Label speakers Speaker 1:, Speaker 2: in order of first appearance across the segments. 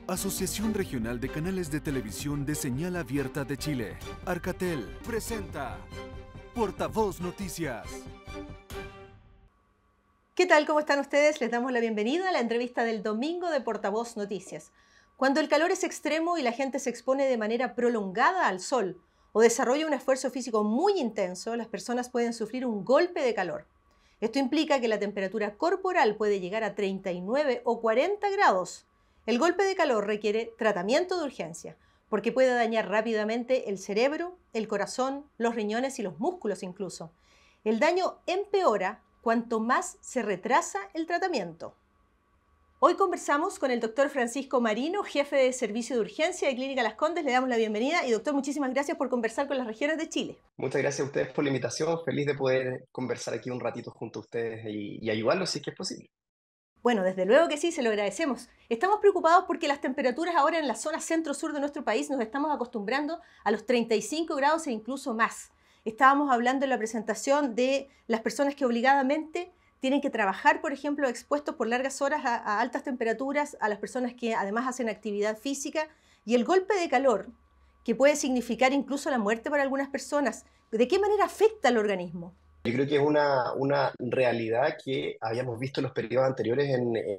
Speaker 1: Asociación Regional de Canales de Televisión de Señal Abierta de Chile, Arcatel, presenta Portavoz Noticias.
Speaker 2: ¿Qué tal? ¿Cómo están ustedes? Les damos la bienvenida a la entrevista del domingo de Portavoz Noticias. Cuando el calor es extremo y la gente se expone de manera prolongada al sol o desarrolla un esfuerzo físico muy intenso, las personas pueden sufrir un golpe de calor. Esto implica que la temperatura corporal puede llegar a 39 o 40 grados. El golpe de calor requiere tratamiento de urgencia, porque puede dañar rápidamente el cerebro, el corazón, los riñones y los músculos incluso. El daño empeora cuanto más se retrasa el tratamiento. Hoy conversamos con el doctor Francisco Marino, jefe de Servicio de Urgencia de Clínica Las Condes. Le damos la bienvenida y doctor, muchísimas gracias por conversar con las regiones de Chile.
Speaker 3: Muchas gracias a ustedes por la invitación. Feliz de poder conversar aquí un ratito junto a ustedes y ayudarlos si es que es posible.
Speaker 2: Bueno, desde luego que sí, se lo agradecemos. Estamos preocupados porque las temperaturas ahora en la zona centro-sur de nuestro país nos estamos acostumbrando a los 35 grados e incluso más. Estábamos hablando en la presentación de las personas que obligadamente tienen que trabajar, por ejemplo, expuestos por largas horas a altas temperaturas, a las personas que además hacen actividad física y el golpe de calor, que puede significar incluso la muerte para algunas personas. ¿De qué manera afecta al organismo?
Speaker 3: Yo creo que es una realidad que habíamos visto en los periodos anteriores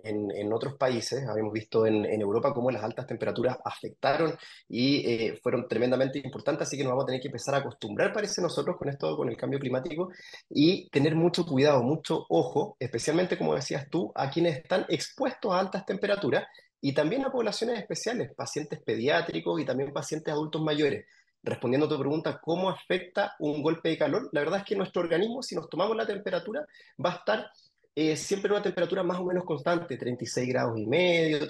Speaker 3: en otros países. Habíamos visto en Europa cómo las altas temperaturas afectaron y fueron tremendamente importantes, así que nos vamos a tener que empezar a acostumbrar, parece nosotros, con esto, con el cambio climático y tener mucho cuidado, mucho ojo, especialmente, como decías tú, a quienes están expuestos a altas temperaturas y también a poblaciones especiales, pacientes pediátricos y también pacientes adultos mayores. Respondiendo a tu pregunta, ¿cómo afecta un golpe de calor? La verdad es que nuestro organismo, si nos tomamos la temperatura, va a estar siempre en una temperatura más o menos constante, 36 grados y medio,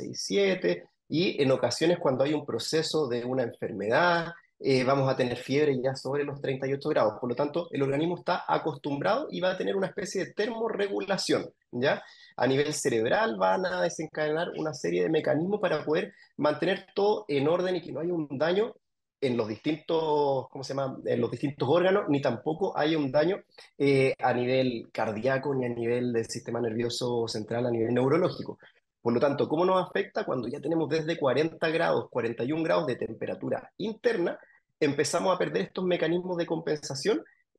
Speaker 3: 36,7, y en ocasiones cuando hay un proceso de una enfermedad, vamos a tener fiebre ya sobre los 38 grados. Por lo tanto, el organismo está acostumbrado y va a tener una especie de termorregulación, ¿ya? A nivel cerebral van a desencadenar una serie de mecanismos para poder mantener todo en orden y que no haya un daño en los distintos, ¿cómo se llama?, en los distintos órganos, ni tampoco hay un daño a nivel cardíaco, ni a nivel del sistema nervioso central, a nivel neurológico. Por lo tanto, ¿cómo nos afecta? Cuando ya tenemos desde 40 grados, 41 grados de temperatura interna, empezamos a perder estos mecanismos de compensación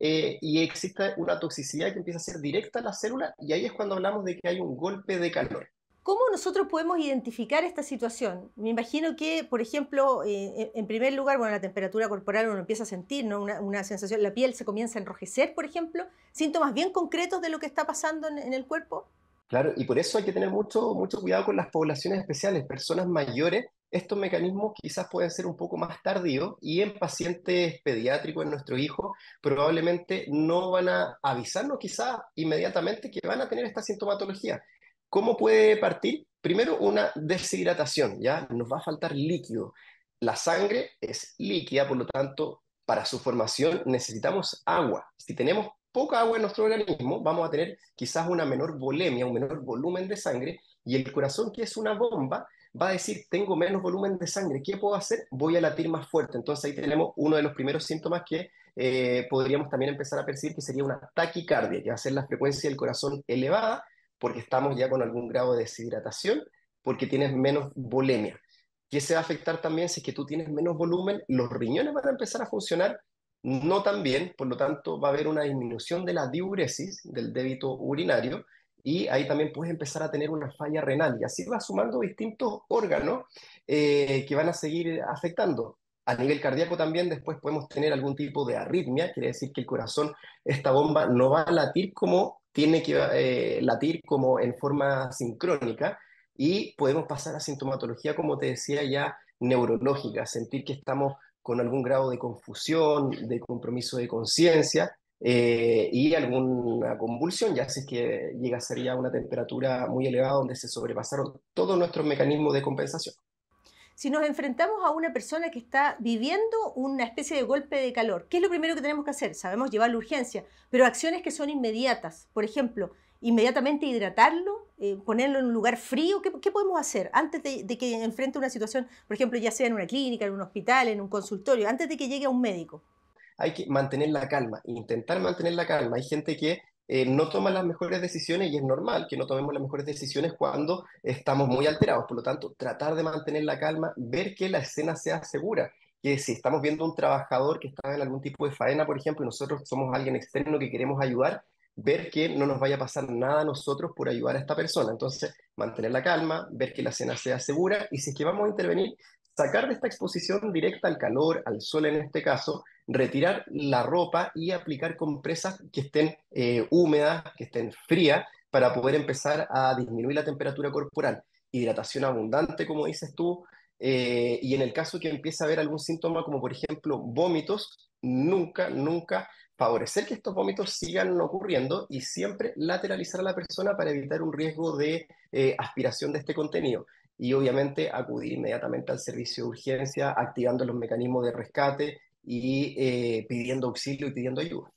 Speaker 3: y existe una toxicidad que empieza a ser directa a la célula y ahí es cuando hablamos de que hay un golpe de calor.
Speaker 2: ¿Cómo nosotros podemos identificar esta situación? Me imagino que, por ejemplo, en primer lugar, bueno, la temperatura corporal uno empieza a sentir, ¿no? Una sensación, la piel se comienza a enrojecer, por ejemplo, síntomas bien concretos de lo que está pasando en el cuerpo.
Speaker 3: Claro, y por eso hay que tener mucho cuidado con las poblaciones especiales, personas mayores. Estos mecanismos quizás pueden ser un poco más tardíos y en pacientes pediátricos, en nuestro hijo, probablemente no van a avisarnos quizás inmediatamente que van a tener esta sintomatología. ¿Cómo puede partir? Primero, una deshidratación, ¿ya? Nos va a faltar líquido. La sangre es líquida, por lo tanto, para su formación necesitamos agua. Si tenemos poca agua en nuestro organismo, vamos a tener quizás una menor volemia, un menor volumen de sangre, y el corazón, que es una bomba, va a decir, tengo menos volumen de sangre, ¿qué puedo hacer? Voy a latir más fuerte. Entonces ahí tenemos uno de los primeros síntomas que podríamos también empezar a percibir, que sería una taquicardia, que va a ser la frecuencia del corazón elevada, porque estamos ya con algún grado de deshidratación, porque tienes menos volemia. ¿Qué se va a afectar también? Si es que tú tienes menos volumen, los riñones van a empezar a funcionar no tan bien, por lo tanto va a haber una disminución de la diuresis, del débito urinario, y ahí también puedes empezar a tener una falla renal, y así va sumando distintos órganos que van a seguir afectando. A nivel cardíaco también después podemos tener algún tipo de arritmia, quiere decir que el corazón, esta bomba, no va a latir como tiene que latir, como en forma sincrónica, y podemos pasar a sintomatología, como te decía, ya neurológica, sentir que estamos con algún grado de confusión, de compromiso de conciencia y alguna convulsión, ya si es que llega a ser ya una temperatura muy elevada donde se sobrepasaron todos nuestros mecanismos de compensación.
Speaker 2: Si nos enfrentamos a una persona que está viviendo una especie de golpe de calor, ¿qué es lo primero que tenemos que hacer? Sabemos llevar la urgencia, pero acciones que son inmediatas. Por ejemplo, inmediatamente hidratarlo, ponerlo en un lugar frío. ¿Qué podemos hacer antes de que enfrente una situación, por ejemplo, ya sea en una clínica, en un hospital, en un consultorio, antes de que llegue a un médico?
Speaker 3: Hay que mantener la calma, intentar mantener la calma. Hay gente que no toma las mejores decisiones y es normal que no tomemos las mejores decisiones cuando estamos muy alterados. Por lo tanto, tratar de mantener la calma, ver que la escena sea segura, que si estamos viendo un trabajador que está en algún tipo de faena, por ejemplo, y nosotros somos alguien externo que queremos ayudar, ver que no nos vaya a pasar nada a nosotros por ayudar a esta persona. Entonces, mantener la calma, ver que la escena sea segura y si es que vamos a intervenir, sacar de esta exposición directa al calor, al sol en este caso, retirar la ropa y aplicar compresas que estén húmedas, que estén frías, para poder empezar a disminuir la temperatura corporal. Hidratación abundante, como dices tú, y en el caso que empiece a haber algún síntoma, como por ejemplo vómitos, nunca favorecer que estos vómitos sigan ocurriendo y siempre lateralizar a la persona para evitar un riesgo de aspiración de este contenido. Y obviamente acudir inmediatamente al servicio de urgencia, activando los mecanismos de rescate y pidiendo auxilio y pidiendo ayuda.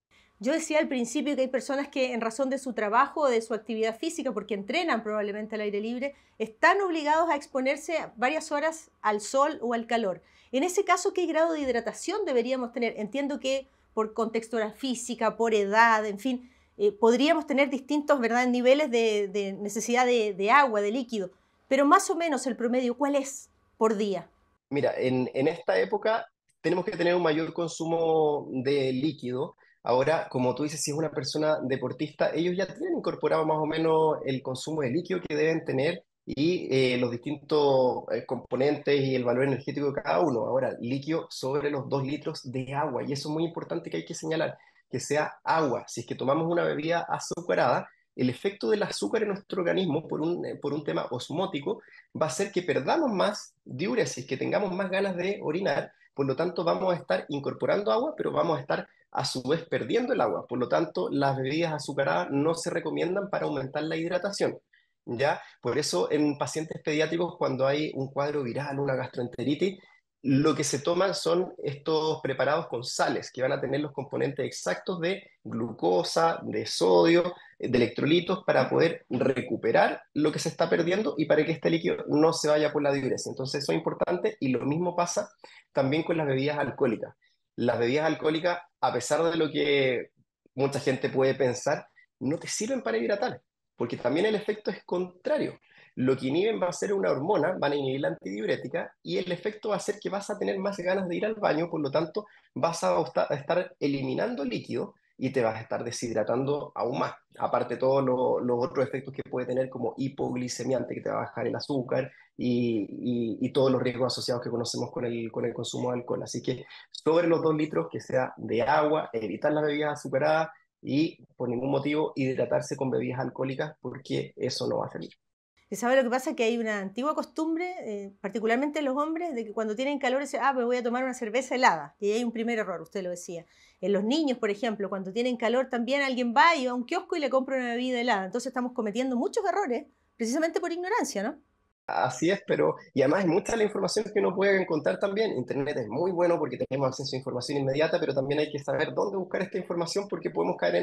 Speaker 2: Yo decía al principio que hay personas que en razón de su trabajo o de su actividad física, porque entrenan probablemente al aire libre, están obligados a exponerse varias horas al sol o al calor. En ese caso, ¿qué grado de hidratación deberíamos tener? Entiendo que por contextura física, por edad, en fin, podríamos tener distintos, ¿verdad?, niveles de necesidad de agua, de líquido, pero más o menos el promedio, ¿cuál es por día?
Speaker 3: Mira, en esta época tenemos que tener un mayor consumo de líquido. Ahora, como tú dices, si es una persona deportista, ellos ya tienen incorporado más o menos el consumo de líquido que deben tener y los distintos componentes y el valor energético de cada uno. Ahora, líquido sobre los 2 litros de agua. Y eso es muy importante que hay que señalar, que sea agua. Si es que tomamos una bebida azucarada, el efecto del azúcar en nuestro organismo por un tema osmótico va a hacer que perdamos más diuresis, que tengamos más ganas de orinar, por lo tanto vamos a estar incorporando agua, pero vamos a estar a su vez perdiendo el agua, por lo tanto las bebidas azucaradas no se recomiendan para aumentar la hidratación. ¿Ya? Por eso en pacientes pediátricos cuando hay un cuadro viral, una gastroenteritis, lo que se toman son estos preparados con sales que van a tener los componentes exactos de glucosa, de sodio, de electrolitos para poder recuperar lo que se está perdiendo y para que este líquido no se vaya por la diuresis. Entonces eso es importante y lo mismo pasa también con las bebidas alcohólicas. Las bebidas alcohólicas, a pesar de lo que mucha gente puede pensar, no te sirven para hidratar, porque también el efecto es contrario. Lo que inhiben va a ser una hormona, van a inhibir la antidiurética y el efecto va a ser que vas a tener más ganas de ir al baño, por lo tanto vas a estar eliminando líquido y te vas a estar deshidratando aún más. Aparte todos los otros efectos que puede tener como hipoglicemiante, que te va a bajar el azúcar y todos los riesgos asociados que conocemos con el consumo de alcohol. Así que sobre los 2 litros que sea de agua, evitar las bebidas azucaradas y por ningún motivo hidratarse con bebidas alcohólicas porque eso no va a servir.
Speaker 2: ¿Se sabe lo que pasa? Que hay una antigua costumbre, particularmente en los hombres, de que cuando tienen calor dicen, me voy a tomar una cerveza helada. Y ahí hay un primer error, usted lo decía. En los niños, por ejemplo, cuando tienen calor también alguien va y va a un kiosco y le compra una bebida helada. Entonces estamos cometiendo muchos errores, precisamente por ignorancia, ¿no?
Speaker 3: Así es, pero y además hay mucha la información que uno puede encontrar también. Internet es muy bueno porque tenemos acceso a información inmediata, pero también hay que saber dónde buscar esta información porque podemos caer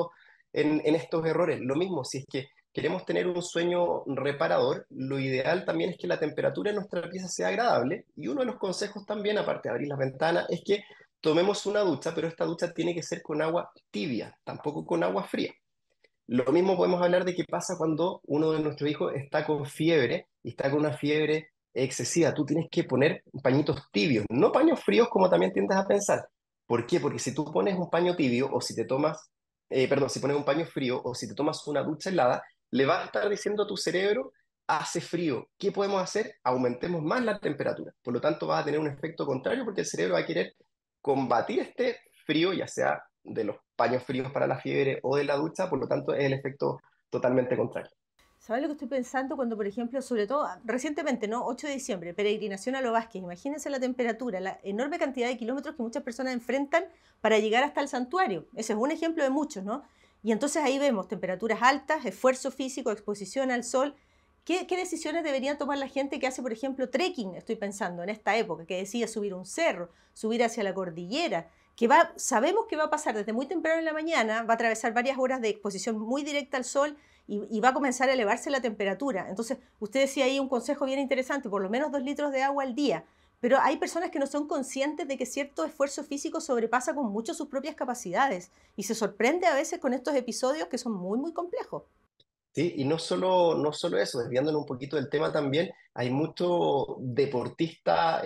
Speaker 3: en estos errores. Lo mismo, si es que queremos tener un sueño reparador, lo ideal también es que la temperatura en nuestra pieza sea agradable y uno de los consejos también, aparte de abrir las ventanas, es que tomemos una ducha, pero esta ducha tiene que ser con agua tibia, tampoco con agua fría. Lo mismo podemos hablar de qué pasa cuando uno de nuestros hijos está con fiebre y está con una fiebre excesiva. Tú tienes que poner pañitos tibios, no paños fríos como también tiendes a pensar. ¿Por qué? Porque si tú pones un paño tibio o si te tomas, perdón, si pones un paño frío o si te tomas una ducha helada, le vas a estar diciendo a tu cerebro, hace frío. ¿Qué podemos hacer? Aumentemos más la temperatura. Por lo tanto, va a tener un efecto contrario porque el cerebro va a querer combatir este frío, ya sea de los paños fríos para la fiebre o de la ducha, por lo tanto es el efecto totalmente contrario.
Speaker 2: ¿Sabes lo que estoy pensando cuando, por ejemplo, sobre todo recientemente, ¿no? 8 de diciembre, peregrinación a Los Vázquez. Imagínense la temperatura, la enorme cantidad de kilómetros que muchas personas enfrentan para llegar hasta el santuario. Ese es un ejemplo de muchos, ¿no? Y entonces ahí vemos temperaturas altas, esfuerzo físico, exposición al sol. ¿Qué decisiones deberían tomar la gente que hace, por ejemplo, trekking, estoy pensando, en esta época, que decide subir un cerro, subir hacia la cordillera, sabemos que va a pasar desde muy temprano en la mañana, va a atravesar varias horas de exposición muy directa al sol y va a comenzar a elevarse la temperatura. Entonces, usted decía ahí un consejo bien interesante, por lo menos 2 litros de agua al día. Pero hay personas que no son conscientes de que cierto esfuerzo físico sobrepasa con mucho sus propias capacidades y se sorprende a veces con estos episodios que son muy, muy complejos.
Speaker 3: Sí, y no solo eso, desviándonos un poquito del tema también, hay mucho deportista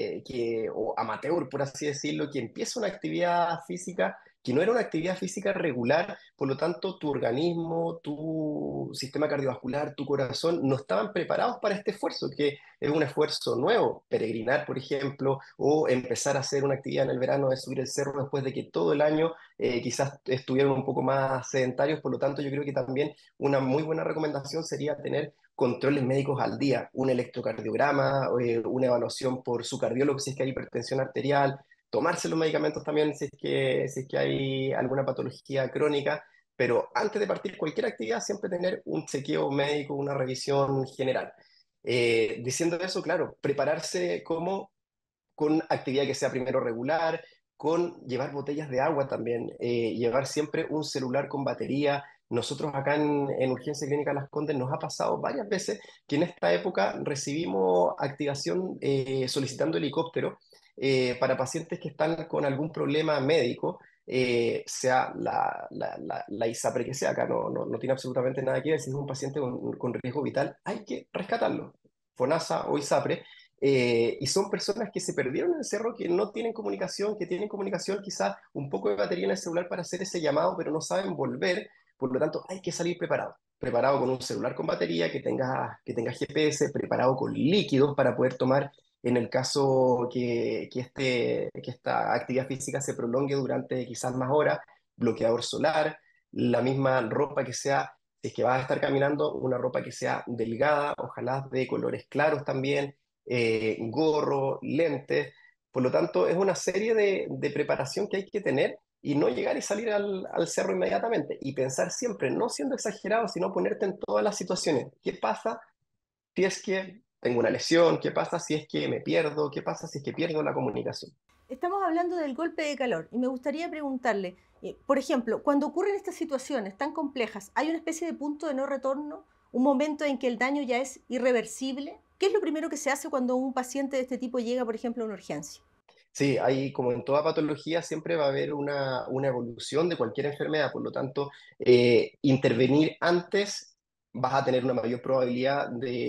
Speaker 3: o amateur, por así decirlo, que empieza una actividad física que no era una actividad física regular, por lo tanto tu organismo, tu sistema cardiovascular, tu corazón no estaban preparados para este esfuerzo, que es un esfuerzo nuevo, peregrinar, por ejemplo, o empezar a hacer una actividad en el verano de subir el cerro después de que todo el año quizás estuvieron un poco más sedentarios, por lo tanto yo creo que también una muy buena recomendación sería tener controles médicos al día, un electrocardiograma, una evaluación por su cardiólogo si es que hay hipertensión arterial, tomarse los medicamentos también si es que hay alguna patología crónica, pero antes de partir cualquier actividad siempre tener un chequeo médico, una revisión general. Diciendo eso, claro, prepararse como con actividad que sea primero regular, con llevar botellas de agua también, llevar siempre un celular con batería. Nosotros acá en Urgencia Clínica Las Condes nos ha pasado varias veces que en esta época recibimos activación solicitando helicóptero para pacientes que están con algún problema médico, sea la ISAPRE que sea, acá no tiene absolutamente nada que ver, si es un paciente con riesgo vital, hay que rescatarlo. FONASA o ISAPRE, y son personas que se perdieron en el cerro, que no tienen comunicación, que tienen comunicación quizás un poco de batería en el celular para hacer ese llamado, pero no saben volver, por lo tanto hay que salir preparado con un celular con batería, que tenga GPS, preparado con líquidos para poder tomar en el caso que esta actividad física se prolongue durante quizás más horas, bloqueador solar, la misma ropa que sea, si es que vas a estar caminando, una ropa que sea delgada, ojalá de colores claros también, gorro, lentes. Por lo tanto, es una serie de preparación que hay que tener y no llegar y salir al cerro inmediatamente. Y pensar siempre, no siendo exagerado, sino ponerte en todas las situaciones. ¿Qué pasa si es que tengo una lesión? ¿Qué pasa si es que me pierdo? ¿Qué pasa si es que pierdo la comunicación?
Speaker 2: Estamos hablando del golpe de calor y me gustaría preguntarle, por ejemplo, cuando ocurren estas situaciones tan complejas, ¿hay una especie de punto de no retorno? ¿Un momento en que el daño ya es irreversible? ¿Qué es lo primero que se hace cuando un paciente de este tipo llega, por ejemplo, a una urgencia?
Speaker 3: Sí, hay, como en toda patología, siempre va a haber una evolución de cualquier enfermedad, por lo tanto, intervenir antes vas a tener una mayor probabilidad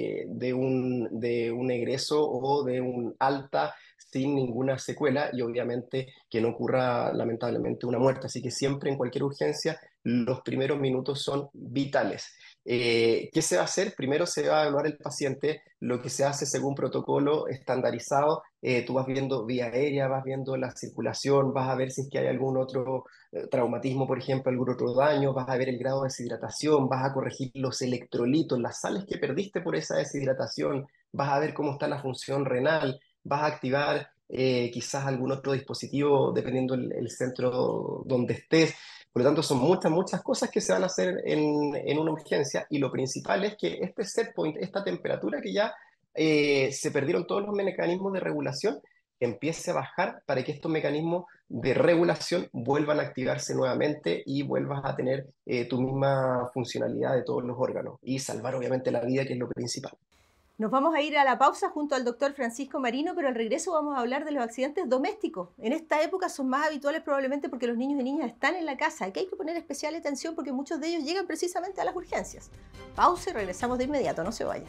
Speaker 3: de un egreso o de un alta sin ninguna secuela y obviamente que no ocurra lamentablemente una muerte. Así que siempre en cualquier urgencia los primeros minutos son vitales. ¿Qué se va a hacer? Primero se va a evaluar el paciente, lo que se hace según protocolo estandarizado. Tú vas viendo vía aérea, vas viendo la circulación, vas a ver si es que hay algún otro traumatismo, por ejemplo, algún otro daño, vas a ver el grado de deshidratación, vas a corregir los electrolitos, las sales que perdiste por esa deshidratación, vas a ver cómo está la función renal, vas a activar quizás algún otro dispositivo dependiendo el centro donde estés. Por lo tanto, son muchas, muchas cosas que se van a hacer en una urgencia y lo principal es que este set point, esta temperatura que ya se perdieron todos los mecanismos de regulación, empiece a bajar para que estos mecanismos de regulación vuelvan a activarse nuevamente y vuelvas a tener tu misma funcionalidad de todos los órganos y salvar obviamente la vida, que es lo principal.
Speaker 2: Nos vamos a ir a la pausa junto al doctor Francisco Marino, pero al regreso vamos a hablar de los accidentes domésticos. En esta época son más habituales probablemente porque los niños y niñas están en la casa, que hay que poner especial atención porque muchos de ellos llegan precisamente a las urgencias. Pausa y regresamos de inmediato, no se vayan.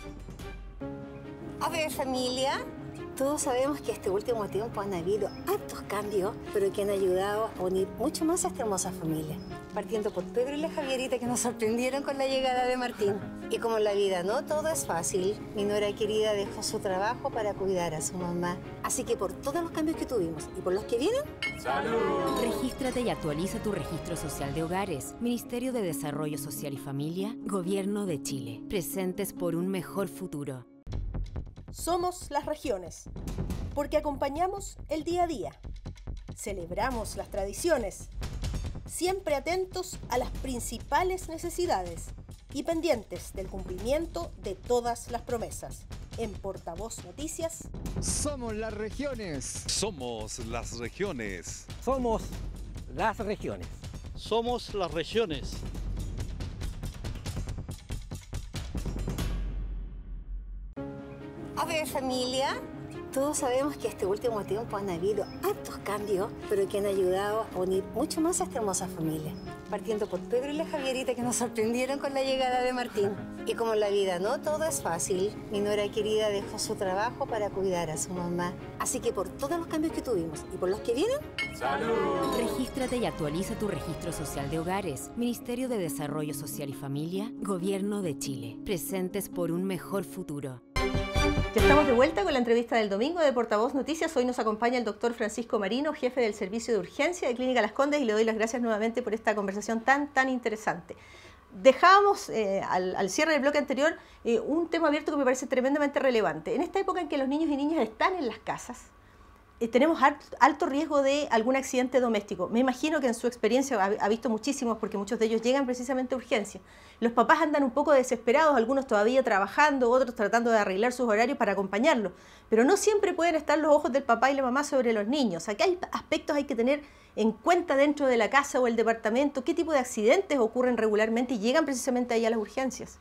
Speaker 4: A ver, familia, todos sabemos que este último tiempo han habido hartos cambios, pero que han ayudado a unir mucho más a esta hermosa familia. Partiendo por Pedro y la Javierita, que nos sorprendieron con la llegada de Martín. Y como en la vida no todo es fácil, mi nuera querida dejó su trabajo para cuidar a su mamá. Así que por todos los cambios que tuvimos y por los que vienen...
Speaker 5: ¡Salud! Regístrate y actualiza tu registro social de hogares. Ministerio de Desarrollo Social y Familia, Gobierno de Chile. Presentes por un mejor futuro.
Speaker 2: Somos las regiones, porque acompañamos el día a día. Celebramos las tradiciones, siempre atentos a las principales necesidades y pendientes del cumplimiento de todas las promesas. En Portavoz Noticias,
Speaker 6: somos las regiones.
Speaker 1: Somos las regiones.
Speaker 7: Somos las regiones.
Speaker 8: Somos las regiones.
Speaker 4: A ver, familia, Todos sabemos que este último tiempo han habido hartos cambios, pero que han ayudado a unir mucho más a esta hermosa familia. Partiendo por Pedro y la Javierita, que nos sorprendieron con la llegada de Martín. Y como en la vida no todo es fácil, mi nuera querida dejó su trabajo para cuidar a su mamá. Así que por todos los cambios que tuvimos y por los que vienen,
Speaker 5: ¡Salud! Regístrate y actualiza tu registro social de hogares. Ministerio de Desarrollo Social y Familia, Gobierno de Chile. Presentes por un mejor futuro.
Speaker 2: Ya estamos de vuelta con la entrevista del domingo de Portavoz Noticias. Hoy nos acompaña el doctor Francisco Marino, jefe del Servicio de Urgencia de Clínica Las Condes, y le doy las gracias nuevamente por esta conversación tan interesante. Dejábamos al cierre del bloque anterior un tema abierto que me parece tremendamente relevante. En esta época en que los niños y niñas están en las casas, tenemos alto riesgo de algún accidente doméstico. Me imagino que en su experiencia ha visto muchísimos, porque muchos de ellos llegan precisamente a urgencia. Los papás andan un poco desesperados, algunos todavía trabajando, otros tratando de arreglar sus horarios para acompañarlos, pero no siempre pueden estar los ojos del papá y la mamá sobre los niños. ¿A qué aspectos hay que tener en cuenta dentro de la casa o el departamento? ¿Qué tipo de accidentes ocurren regularmente y llegan precisamente ahí a las urgencias?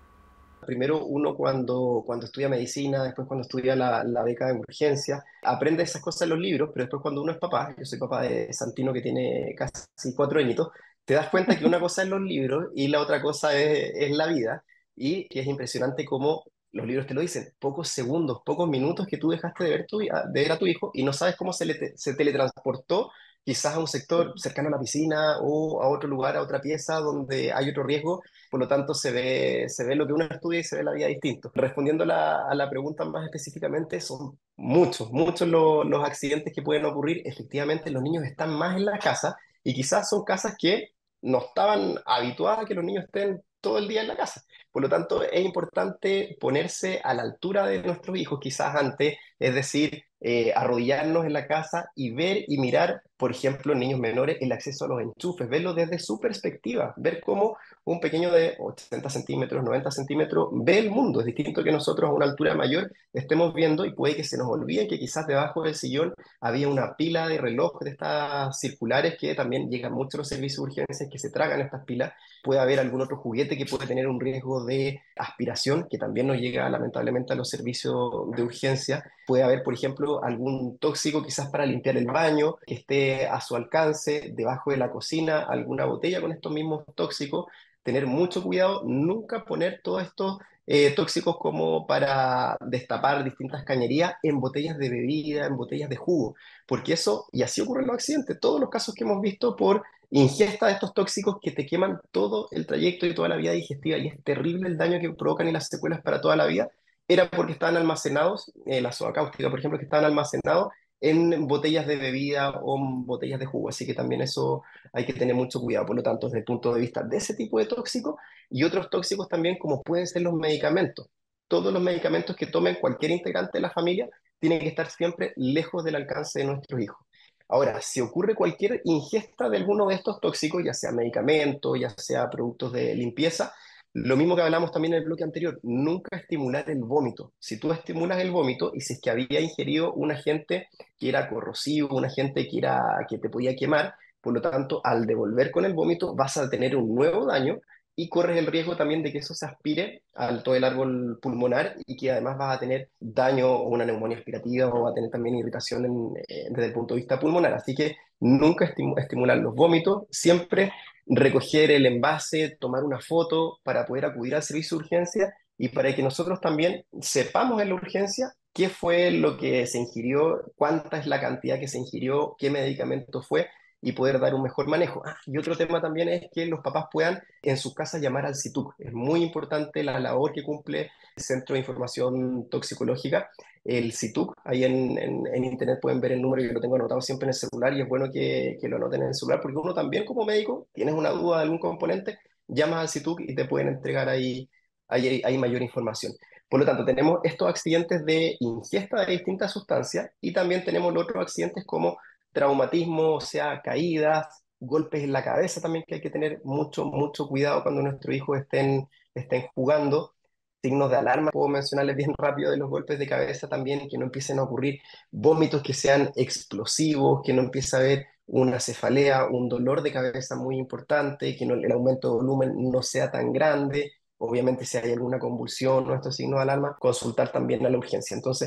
Speaker 3: Primero, uno cuando estudia medicina, después cuando estudia la beca de urgencia, aprende esas cosas en los libros, pero después cuando uno es papá, yo soy papá de Santino que tiene casi 4 añitos, te das cuenta que una cosa es los libros y la otra cosa es la vida, y que es impresionante cómo los libros te lo dicen, pocos segundos, pocos minutos que tú dejaste de ver a tu hijo y no sabes cómo se teletransportó quizás a un sector cercano a la piscina o a otro lugar, a otra pieza donde hay otro riesgo. Por lo tanto, se ve lo que uno estudia y se ve la vida distinto. Respondiendo a la pregunta más específicamente, son muchos los accidentes que pueden ocurrir. Efectivamente, los niños están más en la casa y quizás son casas que no estaban habituadas a que los niños estén todo el día en la casa. Por lo tanto, es importante ponerse a la altura de nuestros hijos, quizás antes, es decir, arrodillarnos en la casa y ver y mirar, por ejemplo, en niños menores, el acceso a los enchufes, verlo desde su perspectiva, ver cómo un pequeño de 80 centímetros, 90 centímetros ve el mundo. Es distinto que nosotros a una altura mayor estemos viendo y puede que se nos olvide que quizás debajo del sillón había una pila de relojes de estas circulares que también llegan mucho a los servicios de urgencias que se tragan estas pilas. Puede haber algún otro juguete que puede tener un riesgo de aspiración, que también nos llega lamentablemente a los servicios de urgencia. Puede haber, por ejemplo, algún tóxico quizás para limpiar el baño, que esté a su alcance, debajo de la cocina, alguna botella con estos mismos tóxicos. Tener mucho cuidado, nunca poner todos estos tóxicos como para destapar distintas cañerías en botellas de bebida, en botellas de jugo, porque eso, y así ocurren los accidentes, todos los casos que hemos visto por ingesta de estos tóxicos que te queman todo el trayecto y toda la vida digestiva, y es terrible el daño que provocan y las secuelas para toda la vida, era porque estaban almacenados, la soda cáustica, por ejemplo, que estaban almacenados en botellas de bebida o en botellas de jugo, así que también eso hay que tener mucho cuidado. Por lo tanto, desde el punto de vista de ese tipo de tóxicos y otros tóxicos también como pueden ser los medicamentos. Todos los medicamentos que tomen cualquier integrante de la familia tienen que estar siempre lejos del alcance de nuestros hijos. Ahora, si ocurre cualquier ingesta de alguno de estos tóxicos, ya sea medicamento, ya sea productos de limpieza, lo mismo que hablamos también en el bloque anterior, nunca estimular el vómito. Si tú estimulas el vómito y si es que había ingerido un agente que era corrosivo, un agente que te podía quemar, por lo tanto, al devolver con el vómito vas a tener un nuevo daño y corres el riesgo también de que eso se aspire a todo el árbol pulmonar y que además vas a tener daño o una neumonía aspirativa o va a tener también irritación desde el punto de vista pulmonar. Así que nunca estimular los vómitos, siempre recoger el envase, tomar una foto para poder acudir al servicio de urgencia y para que nosotros también sepamos en la urgencia qué fue lo que se ingirió, cuánta es la cantidad que se ingirió, qué medicamento fue y poder dar un mejor manejo. Y otro tema también es que los papás puedan en sus casas llamar al CITUC. Es muy importante la labor que cumple el Centro de Información Toxicológica, el CITUC. Ahí en internet pueden ver el número, yo lo tengo anotado siempre en el celular y es bueno que lo anoten en el celular porque uno también como médico, tienes una duda de algún componente, llamas al CITUC y te pueden entregar ahí mayor información. Por lo tanto, tenemos estos accidentes de ingesta de distintas sustancias y también tenemos los otros accidentes como traumatismo, o sea, caídas, golpes en la cabeza también, que hay que tener mucho cuidado cuando nuestros hijos estén jugando. Signos de alarma, puedo mencionarles bien rápido de los golpes de cabeza también, que no empiecen a ocurrir vómitos que sean explosivos, que no empiece a haber una cefalea, un dolor de cabeza muy importante, que el aumento de volumen no sea tan grande. Obviamente, si hay alguna convulsión o estos signos de alarma, consultar también a la urgencia. Entonces,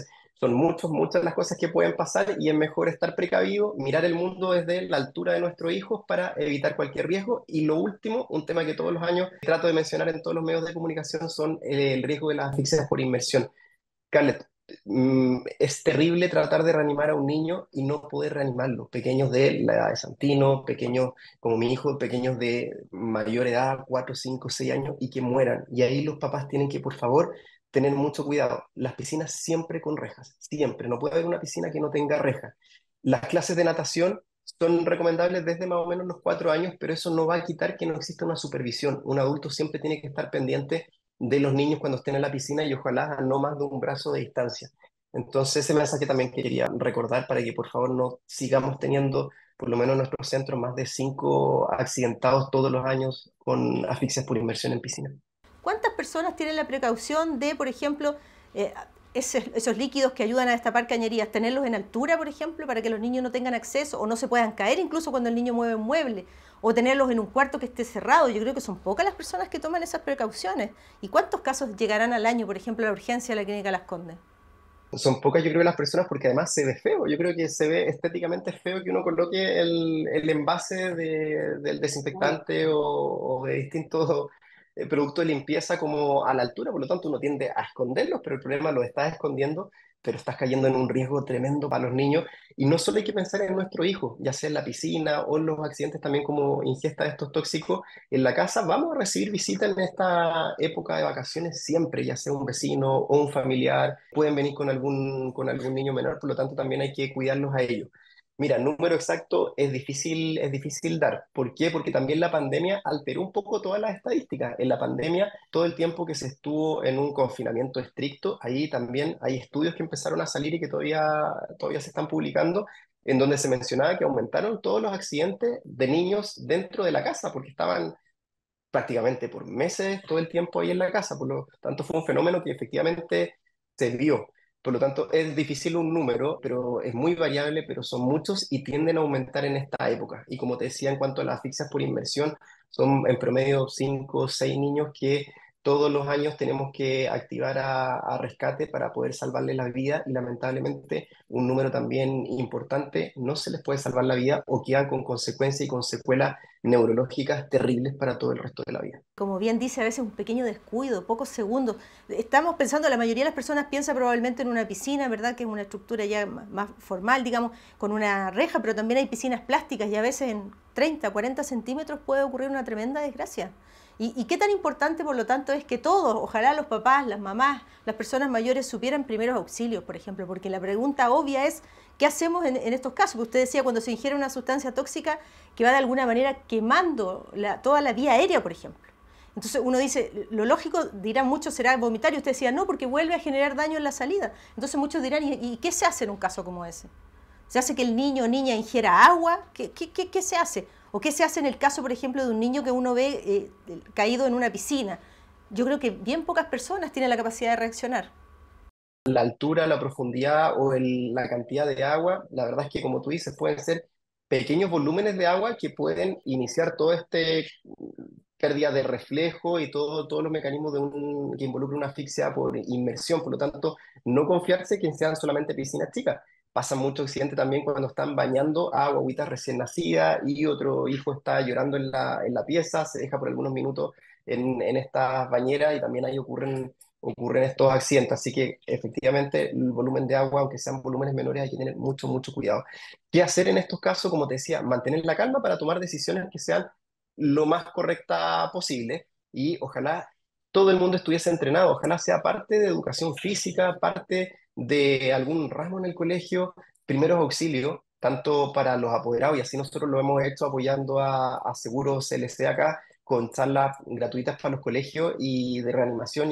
Speaker 3: Son muchas las cosas que pueden pasar y es mejor estar precavido, mirar el mundo desde la altura de nuestros hijos para evitar cualquier riesgo. Y lo último, un tema que todos los años trato de mencionar en todos los medios de comunicación, son el riesgo de las asfixias por inmersión. Scarlett, es terrible tratar de reanimar a un niño y no poder reanimarlo. Pequeños de la edad de Santino, pequeños como mi hijo, pequeños de mayor edad, 4, 5, 6 años, y que mueran. Y ahí los papás tienen que, por favor, tener mucho cuidado. Las piscinas siempre con rejas, siempre. No puede haber una piscina que no tenga rejas. Las clases de natación son recomendables desde más o menos los 4 años, pero eso no va a quitar que no exista una supervisión. Un adulto siempre tiene que estar pendiente de los niños cuando estén en la piscina y ojalá a no más de un brazo de distancia. Entonces, ese mensaje también quería recordar para que por favor no sigamos teniendo, por lo menos en nuestros centros, más de 5 accidentados todos los años con asfixias por inmersión en piscina.
Speaker 2: ¿Cuántas personas tienen la precaución de, por ejemplo, esos líquidos que ayudan a destapar cañerías, tenerlos en altura, por ejemplo, para que los niños no tengan acceso o no se puedan caer incluso cuando el niño mueve un mueble, o tenerlos en un cuarto que esté cerrado? Yo creo que son pocas las personas que toman esas precauciones. ¿Y cuántos casos llegarán al año, por ejemplo, a la urgencia de la Clínica Las Condes?
Speaker 3: Son pocas, yo creo, las personas porque además se ve feo. Yo creo que se ve estéticamente feo que uno coloque el envase del desinfectante o de distintos productos de limpieza como a la altura. Por lo tanto, uno tiende a esconderlos, pero el problema lo estás escondiendo, pero estás cayendo en un riesgo tremendo para los niños. Y no solo hay que pensar en nuestro hijo, ya sea en la piscina o en los accidentes también como ingesta de estos tóxicos en la casa. Vamos a recibir visitas en esta época de vacaciones siempre, ya sea un vecino o un familiar. Pueden venir con algún niño menor, por lo tanto también hay que cuidarlos a ellos. Mira, número exacto es difícil dar. ¿Por qué? Porque también la pandemia alteró un poco todas las estadísticas. En la pandemia, todo el tiempo que se estuvo en un confinamiento estricto, ahí también hay estudios que empezaron a salir y que todavía se están publicando, en donde se mencionaba que aumentaron todos los accidentes de niños dentro de la casa, porque estaban prácticamente por meses todo el tiempo ahí en la casa. Por lo tanto, fue un fenómeno que efectivamente se vio. Por lo tanto, es difícil un número, pero es muy variable, pero son muchos y tienden a aumentar en esta época. Y como te decía, en cuanto a las asfixias por inmersión, son en promedio 5 o 6 niños que todos los años tenemos que activar a rescate para poder salvarles la vida y lamentablemente un número también importante no se les puede salvar la vida o quedan con consecuencias y con secuelas neurológicas terribles para todo el resto de la vida.
Speaker 2: Como bien dice, a veces un pequeño descuido, pocos segundos. Estamos pensando, la mayoría de las personas piensa probablemente en una piscina, ¿verdad? Que es una estructura ya más formal, digamos, con una reja, pero también hay piscinas plásticas y a veces en 30, 40 centímetros puede ocurrir una tremenda desgracia. ¿Y qué tan importante, por lo tanto, es que todos, ojalá los papás, las mamás, las personas mayores supieran primeros auxilios, por ejemplo? Porque la pregunta obvia es, ¿qué hacemos en estos casos? Porque usted decía, cuando se ingiere una sustancia tóxica que va de alguna manera quemando toda la vía aérea, por ejemplo. Entonces uno dice, lo lógico, dirán muchos, será vomitar, y usted decía, no, porque vuelve a generar daño en la salida. Entonces muchos dirán, ¿y qué se hace en un caso como ese? ¿Se hace que el niño o niña ingiera agua? ¿Qué se hace? ¿O qué se hace en el caso, por ejemplo, de un niño que uno ve caído en una piscina? Yo creo que bien pocas personas tienen la capacidad de reaccionar.
Speaker 3: La altura, la profundidad o la cantidad de agua, la verdad es que como tú dices, pueden ser pequeños volúmenes de agua que pueden iniciar todo este pérdida de reflejo y todos los mecanismos que involucran una asfixia por inmersión. Por lo tanto, no confiarse que sean solamente piscinas chicas. Pasa mucho accidente también cuando están bañando a guaguitas recién nacidas y otro hijo está llorando en la pieza, se deja por algunos minutos en estas bañeras y también ahí ocurren estos accidentes. Así que efectivamente el volumen de agua, aunque sean volúmenes menores, hay que tener mucho cuidado. ¿Qué hacer en estos casos? Como te decía, mantener la calma para tomar decisiones que sean lo más correcta posible y ojalá todo el mundo estuviese entrenado, ojalá sea parte de educación física, parte de algún ramo en el colegio, primeros auxilios, tanto para los apoderados, y así nosotros lo hemos hecho apoyando a Seguros CLC acá, con charlas gratuitas para los colegios y de reanimación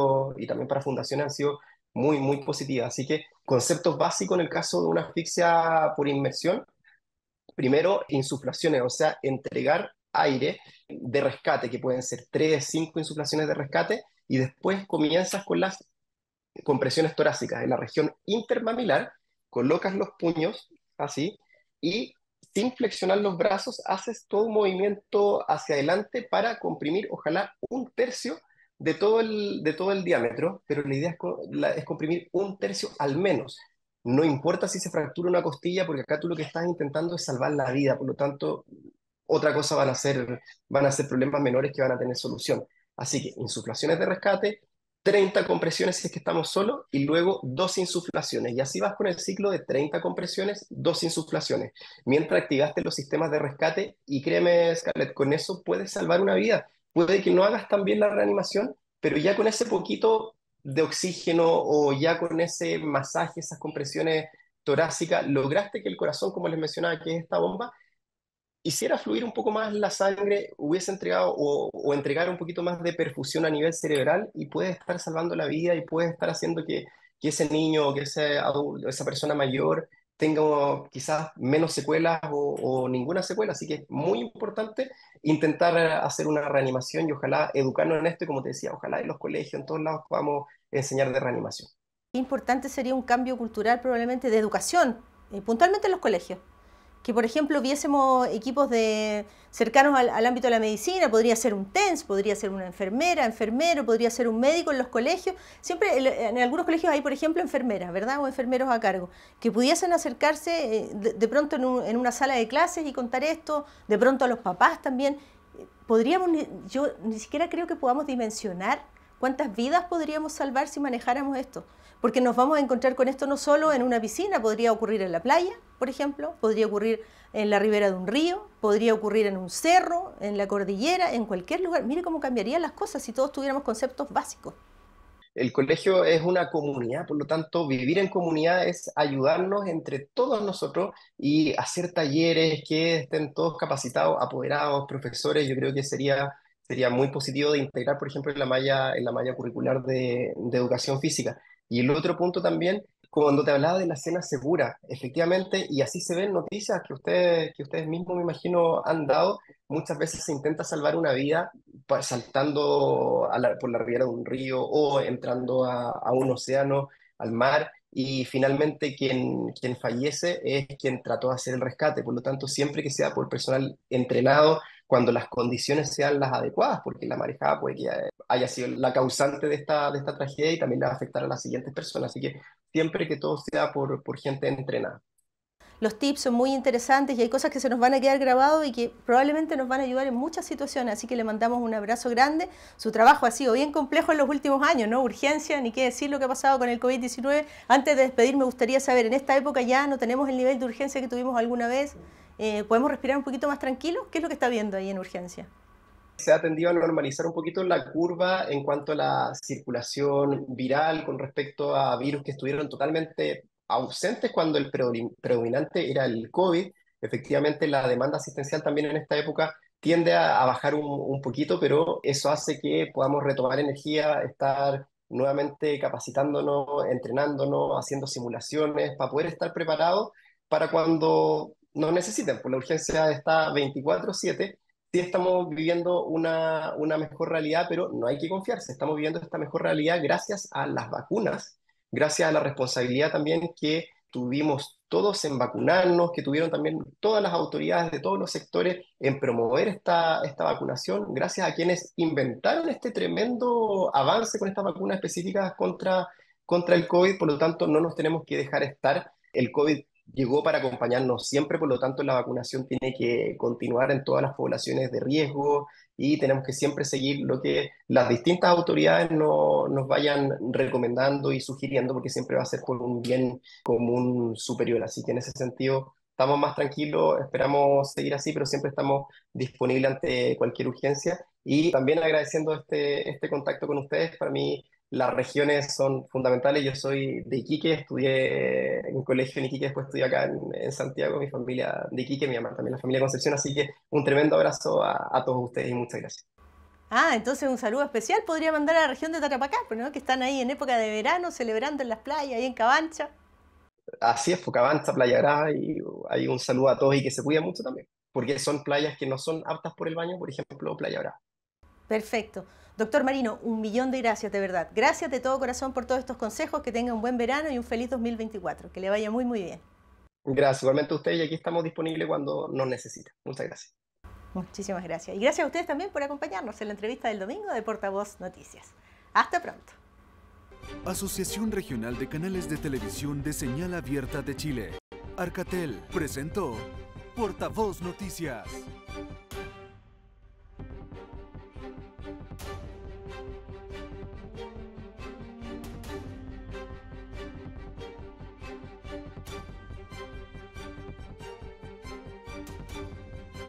Speaker 3: y también para fundaciones han sido muy positivas. Así que conceptos básicos en el caso de una asfixia por inmersión: primero, insuflaciones, o sea, entregar aire de rescate, que pueden ser 3, 5 insuflaciones de rescate, y después comienzas con las compresiones torácicas en la región intermamilar, colocas los puños así, y sin flexionar los brazos haces todo un movimiento hacia adelante para comprimir, ojalá, un tercio de todo el diámetro, pero la idea es comprimir un tercio al menos. No importa si se fractura una costilla, porque acá tú lo que estás intentando es salvar la vida, por lo tanto, otra cosa van a ser problemas menores que van a tener solución. Así que insuflaciones de rescate, 30 compresiones si es que estamos solos, y luego 2 insuflaciones. Y así vas con el ciclo de 30 compresiones, 2 insuflaciones, mientras activaste los sistemas de rescate, y créeme, Scarlett, con eso puedes salvar una vida. Puede que no hagas tan bien la reanimación, pero ya con ese poquito de oxígeno o ya con ese masaje, esas compresiones torácicas, lograste que el corazón, como les mencionaba, que es esta bomba, hiciera fluir un poco más la sangre, hubiese entregado o entregar un poquito más de perfusión a nivel cerebral y puede estar salvando la vida y puede estar haciendo que ese niño o que ese adulto, esa persona mayor tenga quizás menos secuelas o ninguna secuela. Así que es muy importante intentar hacer una reanimación y ojalá educarnos en esto y como te decía, ojalá en los colegios, en todos lados podamos enseñar de reanimación.
Speaker 2: Qué importante sería un cambio cultural probablemente de educación, puntualmente en los colegios. Que, por ejemplo, viésemos equipos cercanos al ámbito de la medicina, podría ser un TENS, podría ser una enfermera, enfermero, podría ser un médico en los colegios. Siempre en algunos colegios hay, por ejemplo, enfermeras, ¿verdad? O enfermeros a cargo, que pudiesen acercarse de pronto en una sala de clases y contar esto, de pronto a los papás también. Yo ni siquiera creo que podamos dimensionar cuántas vidas podríamos salvar si manejáramos esto. Porque nos vamos a encontrar con esto no solo en una piscina, podría ocurrir en la playa, por ejemplo, podría ocurrir en la ribera de un río, podría ocurrir en un cerro, en la cordillera, en cualquier lugar. Mire cómo cambiarían las cosas si todos tuviéramos conceptos básicos.
Speaker 3: El colegio es una comunidad, por lo tanto, vivir en comunidad es ayudarnos entre todos nosotros y hacer talleres que estén todos capacitados, apoderados, profesores. Yo creo que sería muy positivo de integrar, por ejemplo, en la malla curricular de educación física. Y el otro punto también, cuando te hablaba de la cena segura, efectivamente, y así se ven noticias que ustedes mismos, me imagino, han dado, muchas veces se intenta salvar una vida saltando por la ribera de un río o entrando a un océano, al mar, y finalmente quien fallece es quien trató de hacer el rescate. Por lo tanto, siempre que sea por personal entrenado, cuando las condiciones sean las adecuadas, porque la marejada puede que haya sido la causante de esta tragedia y también le va a afectar a las siguientes personas. Así que siempre que todo sea por gente entrenada.
Speaker 2: Los tips son muy interesantes y hay cosas que se nos van a quedar grabados y que probablemente nos van a ayudar en muchas situaciones, así que le mandamos un abrazo grande. Su trabajo ha sido bien complejo en los últimos años, ¿no? Urgencia, ni qué decir lo que ha pasado con el COVID-19. Antes de despedirme, me gustaría saber, en esta época ya no tenemos el nivel de urgencia que tuvimos alguna vez. ¿Podemos respirar un poquito más tranquilos? ¿Qué es lo que está viendo ahí en urgencia?
Speaker 3: Se ha tendido a normalizar un poquito la curva en cuanto a la circulación viral con respecto a virus que estuvieron totalmente ausentes cuando el predominante era el COVID. Efectivamente, la demanda asistencial también en esta época tiende a bajar un poquito, pero eso hace que podamos retomar energía, estar nuevamente capacitándonos, entrenándonos, haciendo simulaciones para poder estar preparados para cuando nos necesiten. Pues la urgencia está 24/7. Sí estamos viviendo una mejor realidad, pero no hay que confiarse. Estamos viviendo esta mejor realidad gracias a las vacunas, gracias a la responsabilidad también que tuvimos todos en vacunarnos, que tuvieron también todas las autoridades de todos los sectores en promover esta vacunación, gracias a quienes inventaron este tremendo avance con estas vacunas específicas contra el COVID. Por lo tanto, no nos tenemos que dejar estar. El COVID llegó para acompañarnos siempre, por lo tanto la vacunación tiene que continuar en todas las poblaciones de riesgo y tenemos que siempre seguir lo que las distintas autoridades nos vayan recomendando y sugiriendo, porque siempre va a ser por un bien común superior. Así que en ese sentido estamos más tranquilos, esperamos seguir así, pero siempre estamos disponibles ante cualquier urgencia y también agradeciendo este contacto con ustedes. Para mí las regiones son fundamentales. Yo soy de Iquique, estudié en un colegio en Iquique, después estudié acá en Santiago, mi familia de Iquique, mi mamá también la familia de Concepción, así que un tremendo abrazo a todos ustedes y muchas gracias.
Speaker 2: Ah, entonces un saludo especial podría mandar a la región de Tarapacá, ¿no? Que están ahí en época de verano celebrando en las playas, ahí en Cabancha.
Speaker 3: Así es, Cabancha, Playa Grande, y hay un saludo a todos y que se cuiden mucho también, porque son playas que no son aptas por el baño, por ejemplo, Playa Brava.
Speaker 2: Perfecto. Doctor Marino, 1.000.000 de gracias, de verdad. Gracias de todo corazón por todos estos consejos, que tenga un buen verano y un feliz 2024. Que le vaya muy, muy bien.
Speaker 3: Gracias, igualmente a ustedes, y aquí estamos disponibles cuando nos necesiten. Muchas gracias.
Speaker 2: Muchísimas gracias. Y gracias a ustedes también por acompañarnos en la entrevista del domingo de Portavoz Noticias. Hasta pronto.
Speaker 1: Asociación Regional de Canales de Televisión de Señal Abierta de Chile. Arcatel presentó Portavoz Noticias.